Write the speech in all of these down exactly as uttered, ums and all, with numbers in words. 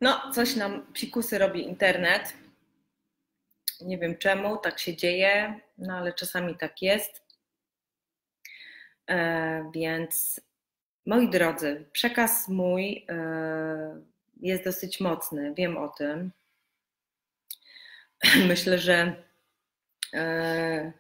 No, coś nam psikusy robi internet. Nie wiem czemu tak się dzieje, no ale czasami tak jest. E, więc moi drodzy, przekaz mój e, jest dosyć mocny, wiem o tym. Myślę, że e,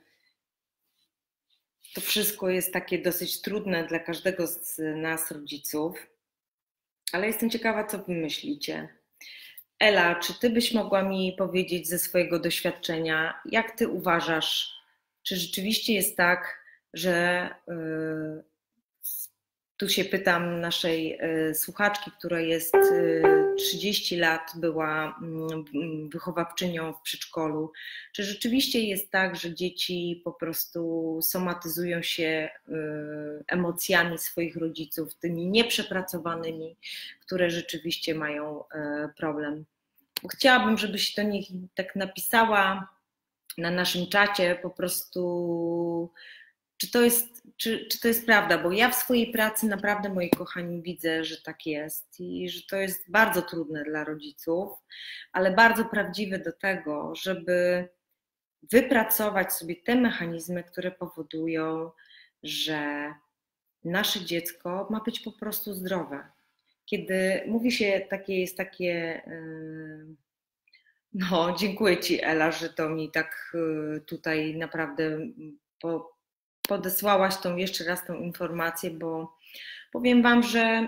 to wszystko jest takie dosyć trudne dla każdego z nas, rodziców, ale jestem ciekawa, co wy myślicie. Ela, czy ty byś mogła mi powiedzieć ze swojego doświadczenia, jak ty uważasz, czy rzeczywiście jest tak, że y, tu się pytam naszej y, słuchaczki, która jest y, trzydzieści lat, była y, wychowawczynią w przedszkolu, czy rzeczywiście jest tak, że dzieci po prostu somatyzują się y, emocjami swoich rodziców, tymi nieprzepracowanymi, które rzeczywiście mają y, problem? Chciałabym, żebyś do nich tak napisała na naszym czacie po prostu, czy to jest, czy, czy to jest prawda, bo ja w swojej pracy naprawdę, moi kochani, widzę, że tak jest i że to jest bardzo trudne dla rodziców, ale bardzo prawdziwe do tego, żeby wypracować sobie te mechanizmy, które powodują, że nasze dziecko ma być po prostu zdrowe. Kiedy mówi się, takie jest takie... Yy, no, dziękuję Ci, Ela, że to mi tak y, tutaj naprawdę po, podesłałaś tą jeszcze raz tą informację, bo powiem Wam, że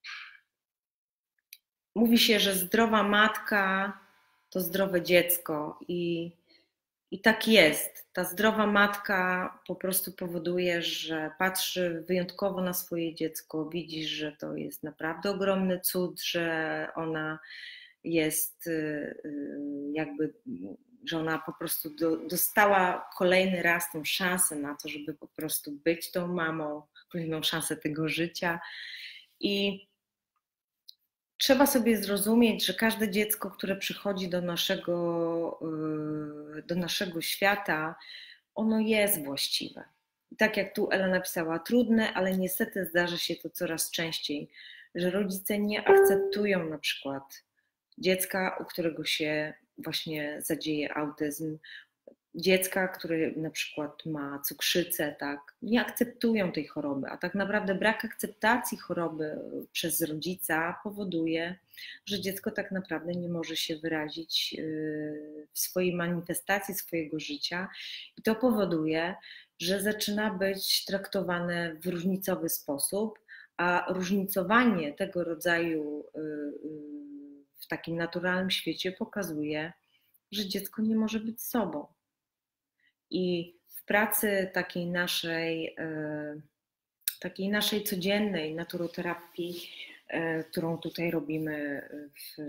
mówi się, że zdrowa matka to zdrowe dziecko i, i tak jest. Ta zdrowa matka po prostu powoduje, że patrzy wyjątkowo na swoje dziecko, widzi, że to jest naprawdę ogromny cud, że ona jest y, y, jakby, że ona po prostu do, dostała kolejny raz tą szansę na to, żeby po prostu być tą mamą, kolejną szansę tego życia. I trzeba sobie zrozumieć, że każde dziecko, które przychodzi do naszego, y, do naszego świata, ono jest właściwe. I tak jak tu Ela napisała, trudne, ale niestety zdarza się to coraz częściej, że rodzice nie akceptują na przykład dziecka, u którego się właśnie zadzieje autyzm, dziecka, które na przykład ma cukrzycę, tak, nie akceptują tej choroby, a tak naprawdę brak akceptacji choroby przez rodzica powoduje, że dziecko tak naprawdę nie może się wyrazić w swojej manifestacji swojego życia i to powoduje, że zaczyna być traktowane w różnicowy sposób, a różnicowanie tego rodzaju w takim naturalnym świecie pokazuje, że dziecko nie może być sobą. I w pracy takiej naszej, takiej naszej codziennej naturoterapii, którą tutaj robimy w,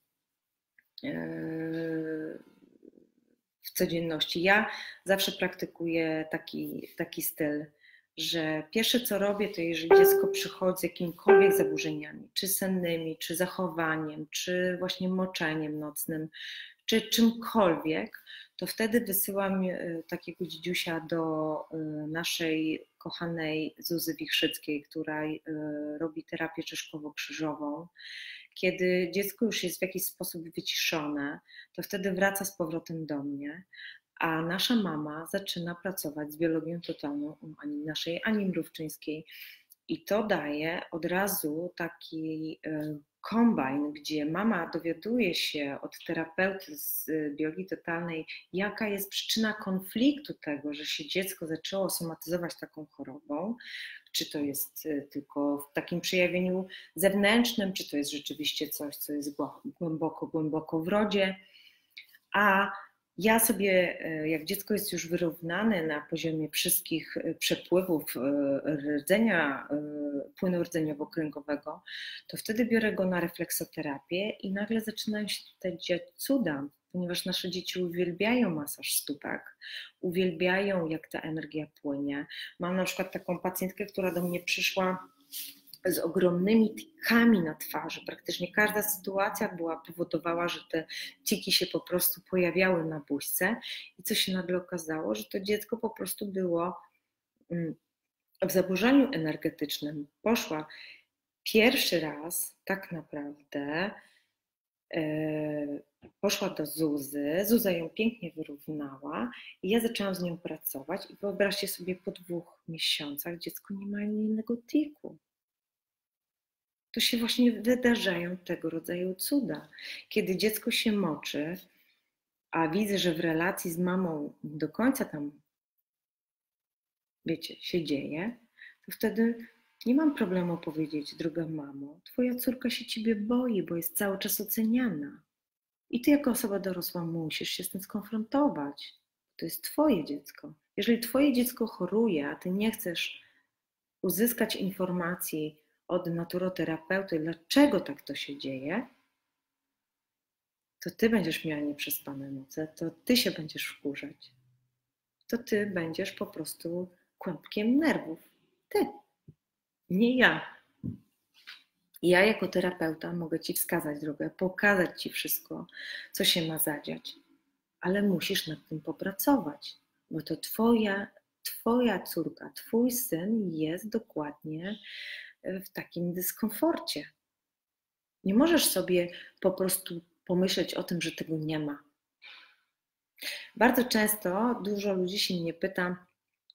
w codzienności, ja zawsze praktykuję taki, taki styl, że pierwsze co robię, to jeżeli dziecko przychodzi z jakimikolwiek zaburzeniami, czy sennymi, czy zachowaniem, czy właśnie moczeniem nocnym, czy czymkolwiek, to wtedy wysyłam takiego dzidziusia do naszej kochanej Zuzy Wichrzyckiej, która robi terapię czeszkowo-krzyżową. Kiedy dziecko już jest w jakiś sposób wyciszone, to wtedy wraca z powrotem do mnie, a nasza mama zaczyna pracować z biologią totalną Ani, naszej Ani Mrówczyńskiej i to daje od razu taki kombajn, gdzie mama dowiaduje się od terapeuty z biologii totalnej, jaka jest przyczyna konfliktu tego, że się dziecko zaczęło somatyzować taką chorobą, czy to jest tylko w takim przejawieniu zewnętrznym, czy to jest rzeczywiście coś, co jest głęboko, głęboko w rodzie, a ja sobie, jak dziecko jest już wyrównane na poziomie wszystkich przepływów rdzenia, płynu rdzeniowo-kręgowego, to wtedy biorę go na refleksoterapię i nagle zaczynają się tutaj dziać cuda, ponieważ nasze dzieci uwielbiają masaż stópek, uwielbiają, jak ta energia płynie. Mam na przykład taką pacjentkę, która do mnie przyszła z ogromnymi tikami na twarzy. Praktycznie każda sytuacja była, powodowała, że te tiki się po prostu pojawiały na buźce i co się nagle okazało, że to dziecko po prostu było w zaburzeniu energetycznym. Poszła pierwszy raz tak naprawdę poszła do Zuzy, Zuza ją pięknie wyrównała i ja zaczęłam z nią pracować i wyobraźcie sobie, po dwóch miesiącach dziecko nie ma ani innego tiku. To się właśnie wydarzają tego rodzaju cuda. Kiedy dziecko się moczy, a widzę, że w relacji z mamą nie do końca tam, wiecie, się dzieje, to wtedy nie mam problemu powiedzieć: droga mamo, twoja córka się ciebie boi, bo jest cały czas oceniana. I ty jako osoba dorosła musisz się z tym skonfrontować. To jest twoje dziecko. Jeżeli twoje dziecko choruje, a ty nie chcesz uzyskać informacji od naturoterapeuty, dlaczego tak to się dzieje, to ty będziesz miała nieprzespane noce, to ty się będziesz wkurzać. To ty będziesz po prostu kłębkiem nerwów. Ty, nie ja. Ja jako terapeuta mogę ci wskazać drogę, pokazać ci wszystko, co się ma zadziać, ale musisz nad tym popracować, bo to twoja, twoja córka, twój syn jest dokładnie w takim dyskomforcie. Nie możesz sobie po prostu pomyśleć o tym, że tego nie ma. Bardzo często dużo ludzi się mnie pyta,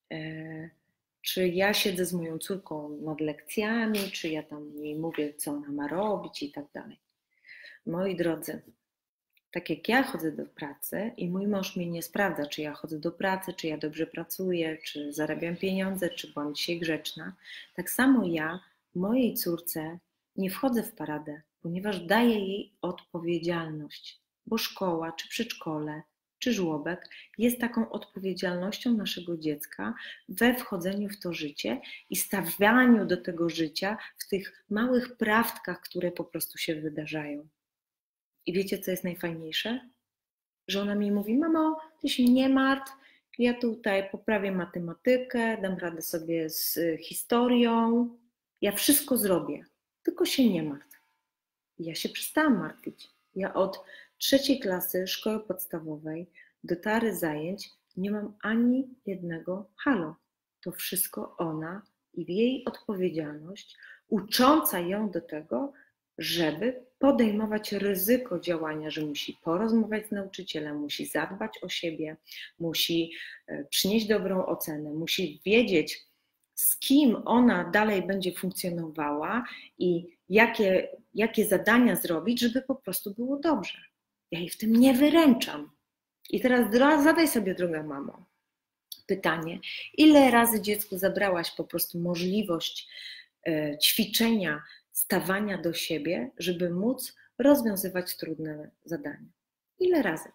czy ja siedzę z moją córką nad lekcjami, czy ja tam jej mówię, co ona ma robić i tak dalej. Moi drodzy, tak jak ja chodzę do pracy i mój mąż mnie nie sprawdza, czy ja chodzę do pracy, czy ja dobrze pracuję, czy zarabiam pieniądze, czy byłam dzisiaj grzeczna, tak samo ja mojej córce nie wchodzę w paradę, ponieważ daję jej odpowiedzialność, bo szkoła, czy przedszkole, czy żłobek jest taką odpowiedzialnością naszego dziecka we wchodzeniu w to życie i stawianiu do tego życia w tych małych prawdkach, które po prostu się wydarzają. I wiecie, co jest najfajniejsze? Że ona mi mówi: mamo, ty się nie martw, ja tutaj poprawię matematykę, dam radę sobie z historią, ja wszystko zrobię, tylko się nie martw. I ja się przestałam martwić. Ja od trzeciej klasy szkoły podstawowej do tary zajęć nie mam ani jednego halo. To wszystko ona i jej odpowiedzialność, ucząca ją do tego, żeby podejmować ryzyko działania, że musi porozmawiać z nauczycielem, musi zadbać o siebie, musi przynieść dobrą ocenę, musi wiedzieć, z kim ona dalej będzie funkcjonowała i jakie, jakie zadania zrobić, żeby po prostu było dobrze. Ja jej w tym nie wyręczam. I teraz zadaj sobie, droga mamo, pytanie, ile razy dziecku zabrałaś po prostu możliwość ćwiczenia, stawania do siebie, żeby móc rozwiązywać trudne zadania? Ile razy?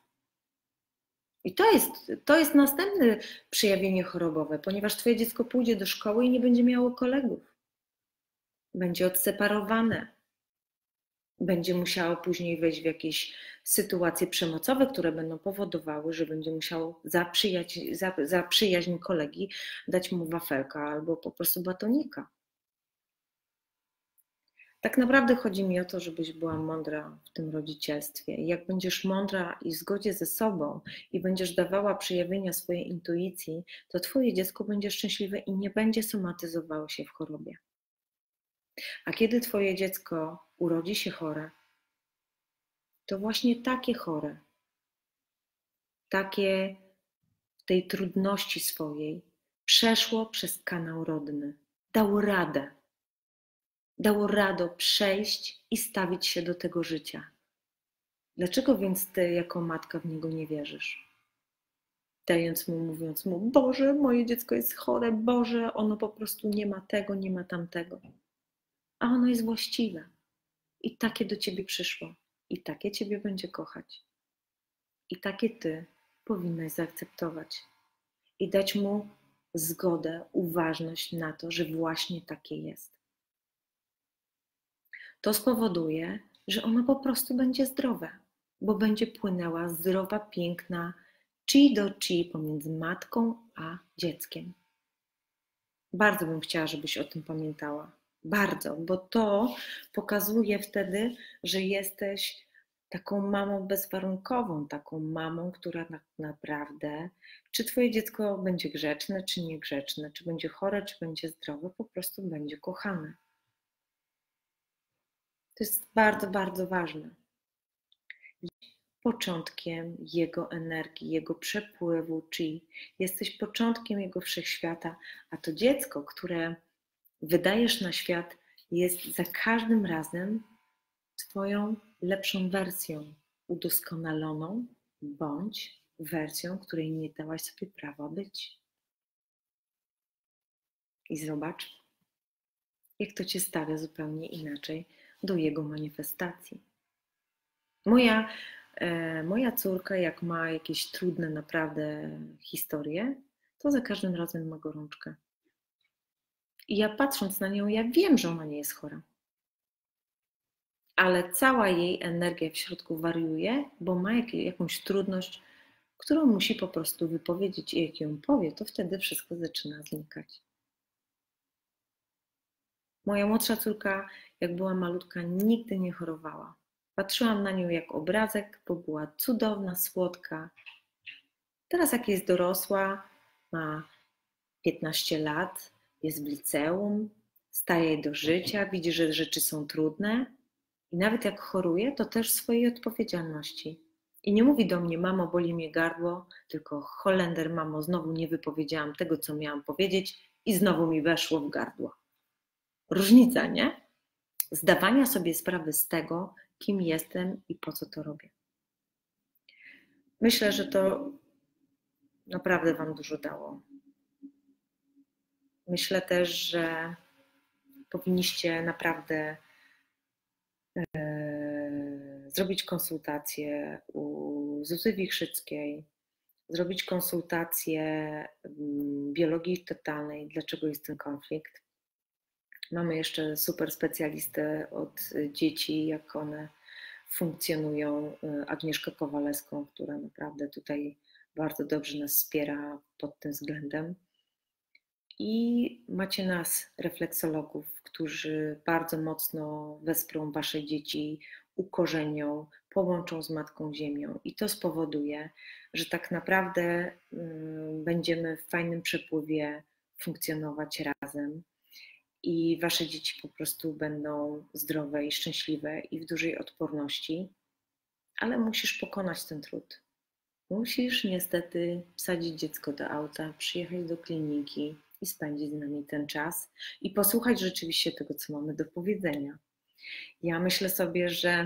I to jest, to jest następne przejawienie chorobowe, ponieważ twoje dziecko pójdzie do szkoły i nie będzie miało kolegów. Będzie odseparowane. Będzie musiało później wejść w jakieś sytuacje przemocowe, które będą powodowały, że będzie musiało za, przyjaźń, za, za przyjaźń kolegi dać mu wafelka albo po prostu batonika. Tak naprawdę chodzi mi o to, żebyś była mądra w tym rodzicielstwie. I jak będziesz mądra i w zgodzie ze sobą i będziesz dawała przejawienia swojej intuicji, to twoje dziecko będzie szczęśliwe i nie będzie somatyzowało się w chorobie. A kiedy twoje dziecko urodzi się chore, to właśnie takie chore, takie w tej trudności swojej przeszło przez kanał rodny, dało radę. Dało radę przejść i stawić się do tego życia. Dlaczego więc ty jako matka w niego nie wierzysz? Dając mu, mówiąc mu: Boże, moje dziecko jest chore, Boże, ono po prostu nie ma tego, nie ma tamtego. A ono jest właściwe. I takie do ciebie przyszło. I takie ciebie będzie kochać. I takie ty powinnaś zaakceptować. I dać mu zgodę, uważność na to, że właśnie takie jest. To spowoduje, że ono po prostu będzie zdrowe, bo będzie płynęła zdrowa, piękna chi do chi pomiędzy matką a dzieckiem. Bardzo bym chciała, żebyś o tym pamiętała. Bardzo, bo to pokazuje wtedy, że jesteś taką mamą bezwarunkową, taką mamą, która tak naprawdę, czy twoje dziecko będzie grzeczne, czy niegrzeczne, czy będzie chore, czy będzie zdrowe, po prostu będzie kochane. To jest bardzo, bardzo ważne. początkiem jego energii, jego przepływu chi. Jesteś początkiem jego wszechświata, a to dziecko, które wydajesz na świat, jest za każdym razem twoją lepszą wersją, udoskonaloną, bądź wersją, której nie dałaś sobie prawa być. I zobacz, jak to cię stawia zupełnie inaczej do jego manifestacji. Moja, e, moja córka, jak ma jakieś trudne naprawdę historie, to za każdym razem ma gorączkę. I ja patrząc na nią, ja wiem, że ona nie jest chora. Ale cała jej energia w środku wariuje, bo ma jak, jakąś trudność, którą musi po prostu wypowiedzieć. I jak ją powie, to wtedy wszystko zaczyna znikać. Moja młodsza córka, jak była malutka, nigdy nie chorowała. Patrzyłam na nią jak obrazek, bo była cudowna, słodka. Teraz jak jest dorosła, ma piętnaście lat, jest w liceum, staje do życia, widzi, że rzeczy są trudne i nawet jak choruje, to też swojej odpowiedzialności. I nie mówi do mnie: mamo, boli mnie gardło, tylko Holender, mamo, znowu nie wypowiedziałam tego, co miałam powiedzieć i znowu mi weszło w gardło. Różnica, nie? Zdawania sobie sprawy z tego, kim jestem i po co to robię. Myślę, że to naprawdę wam dużo dało. Myślę też, że powinniście naprawdę e, zrobić konsultację u Zuzy Wichrzyckiej, zrobić konsultację biologii totalnej, dlaczego jest ten konflikt. Mamy jeszcze super specjalistę od dzieci, jak one funkcjonują, Agnieszkę Kowalewską, która naprawdę tutaj bardzo dobrze nas wspiera pod tym względem. I macie nas, refleksologów, którzy bardzo mocno wesprą wasze dzieci, ukorzenią, połączą z Matką Ziemią. I to spowoduje, że tak naprawdę będziemy w fajnym przepływie funkcjonować razem. I wasze dzieci po prostu będą zdrowe i szczęśliwe i w dużej odporności, ale musisz pokonać ten trud. Musisz niestety wsadzić dziecko do auta, przyjechać do kliniki i spędzić z nami ten czas i posłuchać rzeczywiście tego, co mamy do powiedzenia. Ja myślę sobie, że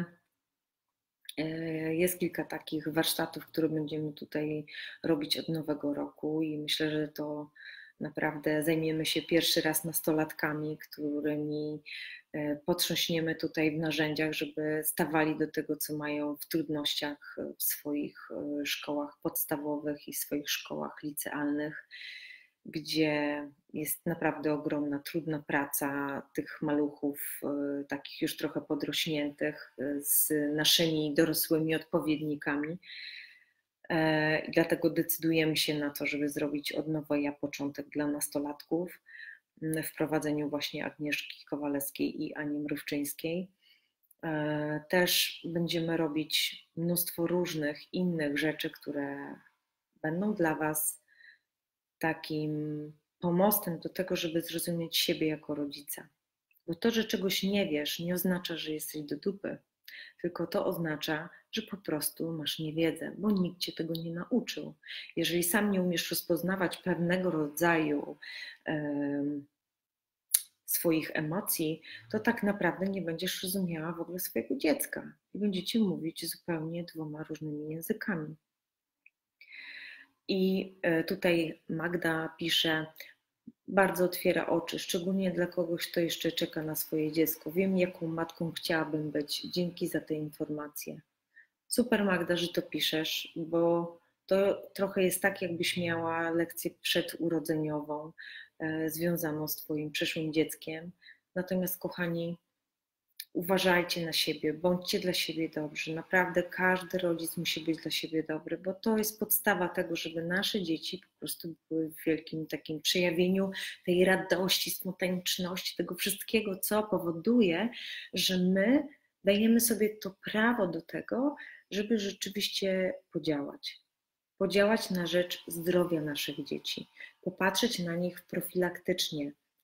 jest kilka takich warsztatów, które będziemy tutaj robić od nowego roku i myślę, że to naprawdę zajmiemy się pierwszy raz nastolatkami, którymi potrząśniemy tutaj w narzędziach, żeby stawali do tego, co mają w trudnościach w swoich szkołach podstawowych i w swoich szkołach licealnych, gdzie jest naprawdę ogromna, trudna praca tych maluchów, takich już trochę podrośniętych, z naszymi dorosłymi odpowiednikami. I dlatego decydujemy się na to, żeby zrobić od nowa ja początek dla nastolatków w prowadzeniu właśnie Agnieszki Kowalewskiej i Ani Mrówczyńskiej. Też będziemy robić mnóstwo różnych innych rzeczy, które będą dla was takim pomostem do tego, żeby zrozumieć siebie jako rodzica. Bo to, że czegoś nie wiesz, nie oznacza, że jesteś do dupy, tylko to oznacza, że po prostu masz niewiedzę, bo nikt cię tego nie nauczył. Jeżeli sam nie umiesz rozpoznawać pewnego rodzaju um, swoich emocji, to tak naprawdę nie będziesz rozumiała w ogóle swojego dziecka i będziecie mówić zupełnie dwoma różnymi językami. I tutaj Magda pisze: bardzo otwiera oczy, szczególnie dla kogoś, kto jeszcze czeka na swoje dziecko. Wiem, jaką matką chciałabym być. Dzięki za te informacje. Super, Magda, że to piszesz, bo to trochę jest tak, jakbyś miała lekcję przedurodzeniową e, związaną z twoim przyszłym dzieckiem. Natomiast, kochani, uważajcie na siebie, bądźcie dla siebie dobrzy. Naprawdę każdy rodzic musi być dla siebie dobry, bo to jest podstawa tego, żeby nasze dzieci po prostu były w wielkim takim przejawieniu tej radości, spontaniczności, tego wszystkiego, co powoduje, że my dajemy sobie to prawo do tego, żeby rzeczywiście podziałać. Podziałać na rzecz zdrowia naszych dzieci, popatrzeć na nich profilaktycznie,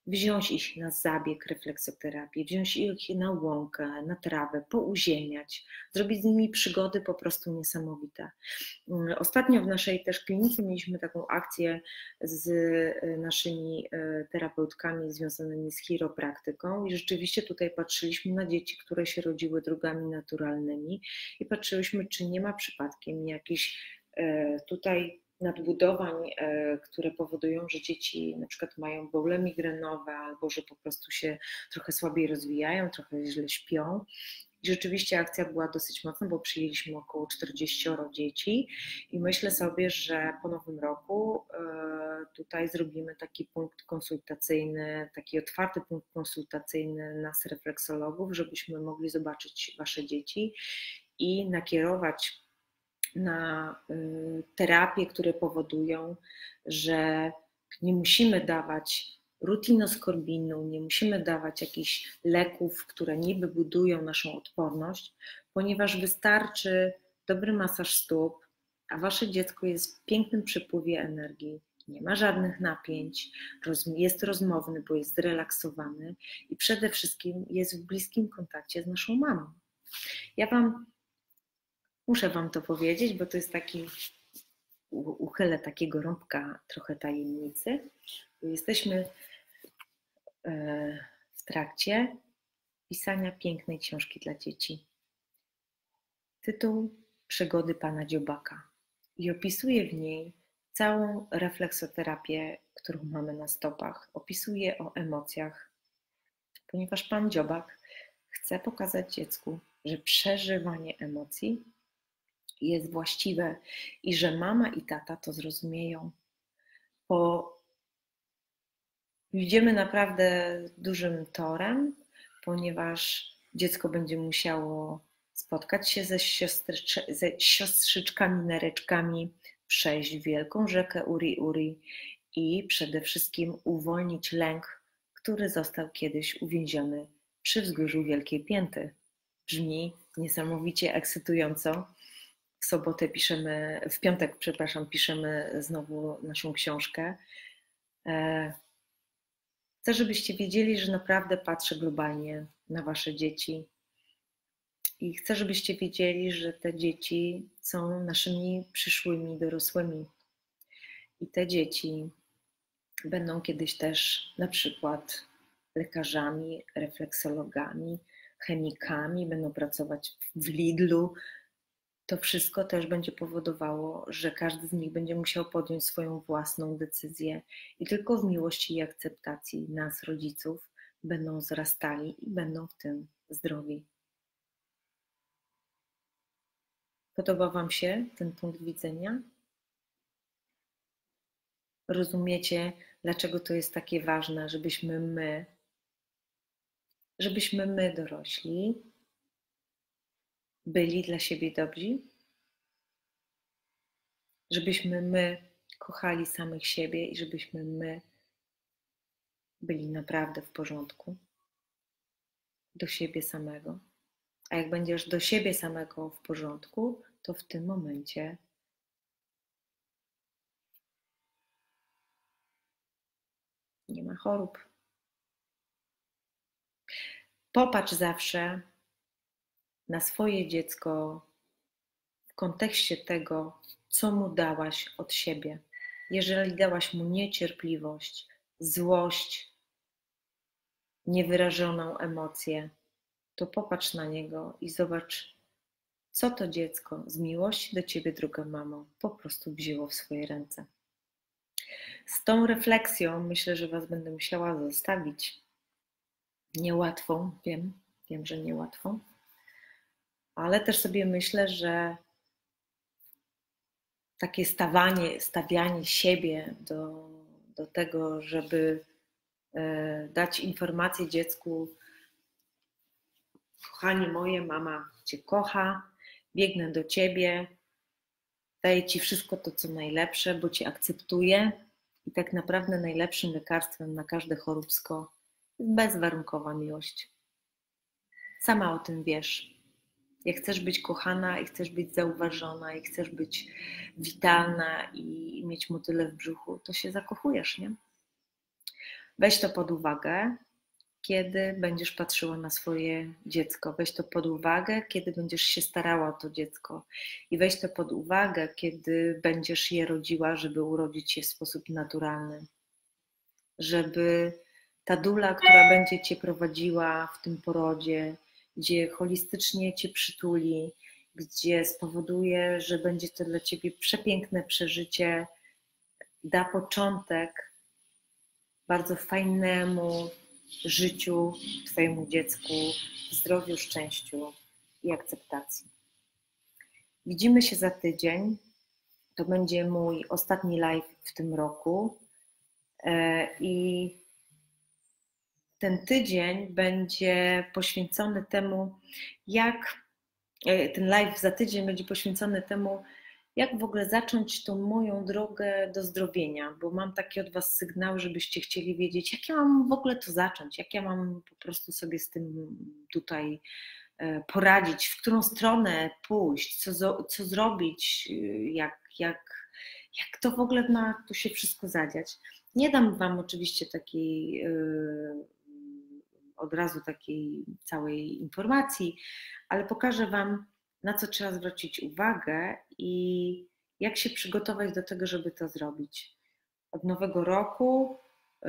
wziąć ich na zabieg refleksoterapii, wziąć ich na łąkę, na trawę, pouziemiać, zrobić z nimi przygody po prostu niesamowite. Ostatnio w naszej też klinice mieliśmy taką akcję z naszymi terapeutkami związanymi z chiropraktyką i rzeczywiście tutaj patrzyliśmy na dzieci, które się rodziły drogami naturalnymi i patrzyliśmy, czy nie ma przypadkiem jakichś tutaj nadbudowań, które powodują, że dzieci na przykład mają bóle migrenowe albo że po prostu się trochę słabiej rozwijają, trochę źle śpią. I rzeczywiście akcja była dosyć mocna, bo przyjęliśmy około czterdzieści dzieci i myślę sobie, że po nowym roku tutaj zrobimy taki punkt konsultacyjny, taki otwarty punkt konsultacyjny nas refleksologów, żebyśmy mogli zobaczyć Wasze dzieci i nakierować na terapie, które powodują, że nie musimy dawać rutinoskorbinu, nie musimy dawać jakichś leków, które niby budują naszą odporność, ponieważ wystarczy dobry masaż stóp, a Wasze dziecko jest w pięknym przepływie energii, nie ma żadnych napięć, jest rozmowny, bo jest zrelaksowany i przede wszystkim jest w bliskim kontakcie z naszą mamą. Ja Wam Muszę Wam to powiedzieć, bo to jest taki, uchylę takiego rąbka trochę tajemnicy. Jesteśmy w trakcie pisania pięknej książki dla dzieci. Tytuł Przygody Pana Dziobaka. I opisuję w niej całą refleksoterapię, którą mamy na stopach. Opisuję o emocjach, ponieważ Pan Dziobak chce pokazać dziecku, że przeżywanie emocji jest właściwe i że mama i tata to zrozumieją, bo idziemy naprawdę dużym torem, ponieważ dziecko będzie musiało spotkać się ze, siostry, ze siostrzyczkami, nereczkami, przejść wielką rzekę Uri Uri i przede wszystkim uwolnić lęk, który został kiedyś uwięziony przy wzgórzu Wielkiej Pięty. Brzmi niesamowicie ekscytująco. W sobotę piszemy, w piątek, przepraszam, piszemy znowu naszą książkę. Chcę, żebyście wiedzieli, że naprawdę patrzę globalnie na Wasze dzieci i chcę, żebyście wiedzieli, że te dzieci są naszymi przyszłymi dorosłymi i te dzieci będą kiedyś też na przykład lekarzami, refleksologami, chemikami, będą pracować w Lidlu. To wszystko też będzie powodowało, że każdy z nich będzie musiał podjąć swoją własną decyzję i tylko w miłości i akceptacji nas, rodziców, będą wzrastali i będą w tym zdrowi. Podoba Wam się ten punkt widzenia? Rozumiecie, dlaczego to jest takie ważne, żebyśmy my, żebyśmy my dorośli, byli dla siebie dobrzy, żebyśmy my kochali samych siebie i żebyśmy my byli naprawdę w porządku do siebie samego. A jak będziesz do siebie samego w porządku, to w tym momencie nie ma chorób. Popatrz zawsze na swoje dziecko w kontekście tego, co mu dałaś od siebie. Jeżeli dałaś mu niecierpliwość, złość, niewyrażoną emocję, to popatrz na niego i zobacz, co to dziecko z miłości do Ciebie, droga mamo, po prostu wzięło w swoje ręce. Z tą refleksją myślę, że Was będę musiała zostawić. Niełatwą, wiem, wiem, że niełatwą, ale też sobie myślę, że takie stawanie, stawianie siebie do, do tego, żeby e, dać informację dziecku: kochanie moje, mama Cię kocha, biegnę do Ciebie, daję Ci wszystko to, co najlepsze, bo Cię akceptuję i tak naprawdę najlepszym lekarstwem na każde choróbsko jest bezwarunkowa miłość. Sama o tym wiesz. Jak chcesz być kochana i chcesz być zauważona i chcesz być witalna i mieć motyle w brzuchu, to się zakochujesz, nie? Weź to pod uwagę, kiedy będziesz patrzyła na swoje dziecko. Weź to pod uwagę, kiedy będziesz się starała o to dziecko. I weź to pod uwagę, kiedy będziesz je rodziła, żeby urodzić je w sposób naturalny. Żeby ta dula, która będzie cię prowadziła w tym porodzie, gdzie holistycznie cię przytuli, gdzie spowoduje, że będzie to dla ciebie przepiękne przeżycie, da początek bardzo fajnemu życiu, twojemu dziecku, zdrowiu, szczęściu i akceptacji. Widzimy się za tydzień. To będzie mój ostatni live w tym roku. I ten tydzień będzie poświęcony temu, jak ten live za tydzień będzie poświęcony temu, jak w ogóle zacząć tą moją drogę do zdrowienia, bo mam taki od was sygnał, żebyście chcieli wiedzieć, jak ja mam w ogóle to zacząć, jak ja mam po prostu sobie z tym tutaj poradzić, w którą stronę pójść, co, co zrobić, jak, jak, jak to w ogóle ma tu się wszystko zadziać. Nie dam wam oczywiście takiej od razu takiej całej informacji, ale pokażę wam, na co trzeba zwrócić uwagę i jak się przygotować do tego, żeby to zrobić. Od nowego roku yy,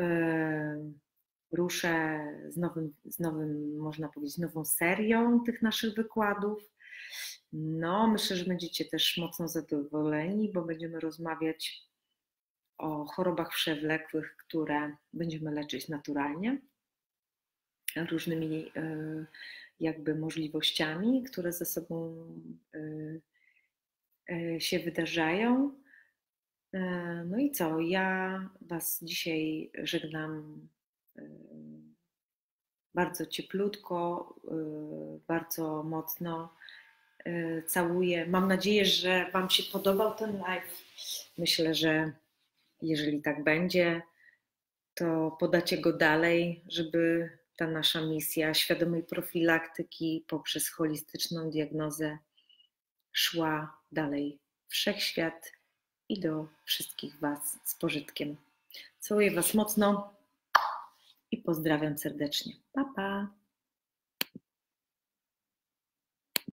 ruszę z nowym, z nowym, można powiedzieć, nową serią tych naszych wykładów. No, myślę, że będziecie też mocno zadowoleni, bo będziemy rozmawiać o chorobach przewlekłych, które będziemy leczyć naturalnie, różnymi jakby możliwościami, które ze sobą się wydarzają. No i co? Ja was dzisiaj żegnam bardzo cieplutko, bardzo mocno. Całuję. Mam nadzieję, że wam się podobał ten live. Myślę, że jeżeli tak będzie, to podacie go dalej, żeby ta nasza misja świadomej profilaktyki poprzez holistyczną diagnozę szła dalej w wszechświat i do wszystkich was z pożytkiem. Całuję was mocno i pozdrawiam serdecznie. Pa, pa!